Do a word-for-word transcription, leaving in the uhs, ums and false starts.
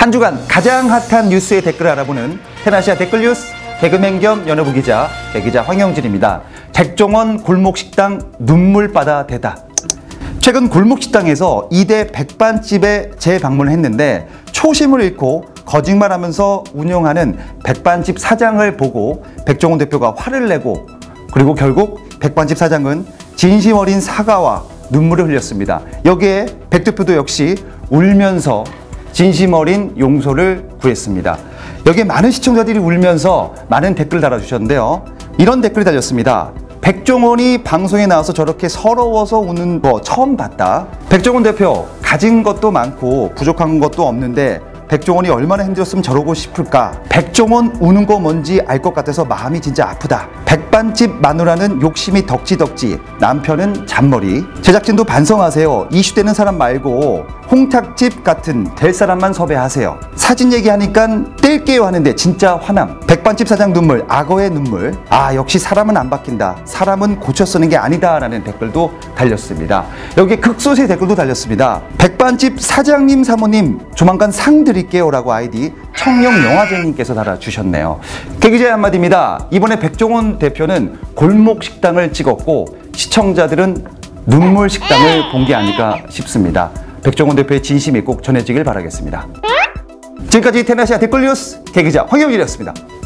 한 주간 가장 핫한 뉴스의 댓글을 알아보는 테나시아 댓글뉴스 개그맨 겸 연예부 기자 개기자 황영진입니다. 백종원 골목식당 눈물바다 대다. 최근 골목식당에서 이 대 백반집에 재방문을 했는데 초심을 잃고 거짓말하면서 운영하는 백반집 사장을 보고 백종원 대표가 화를 내고, 그리고 결국 백반집 사장은 진심 어린 사과와 눈물을 흘렸습니다. 여기에 백 대표도 역시 울면서 진심 어린 용서를 구했습니다. 여기에 많은 시청자들이 울면서 많은 댓글 달아주셨는데요. 이런 댓글이 달렸습니다. 백종원이 방송에 나와서 저렇게 서러워서 우는 거 처음 봤다. 백종원 대표, 가진 것도 많고 부족한 것도 없는데 백종원이 얼마나 힘들었으면 저러고 싶을까. 백종원 우는 거 뭔지 알 것 같아서 마음이 진짜 아프다. 백반집 마누라는 욕심이 덕지덕지, 남편은 잔머리. 제작진도 반성하세요. 이슈 되는 사람 말고 홍탁집 같은 될 사람만 섭외하세요. 사진 얘기하니까 뗄게요 하는데 진짜 화남. 백반집 사장 눈물, 악어의 눈물. 아, 역시 사람은 안 바뀐다. 사람은 고쳐 쓰는 게 아니다 라는 댓글도 달렸습니다. 여기에 극소수의 댓글도 달렸습니다. 백반집 사장님 사모님 조만간 상 드릴게요 라고 아이디 청룡영화제님께서 달아주셨네요. 개기자의 한마디입니다. 이번에 백종원 대표는 골목식당을 찍었고 시청자들은 눈물식당을 본 게 아닐까 싶습니다. 백종원 대표의 진심이 꼭 전해지길 바라겠습니다. 지금까지 테나시아 댓글뉴스 개기자 황영진이었습니다.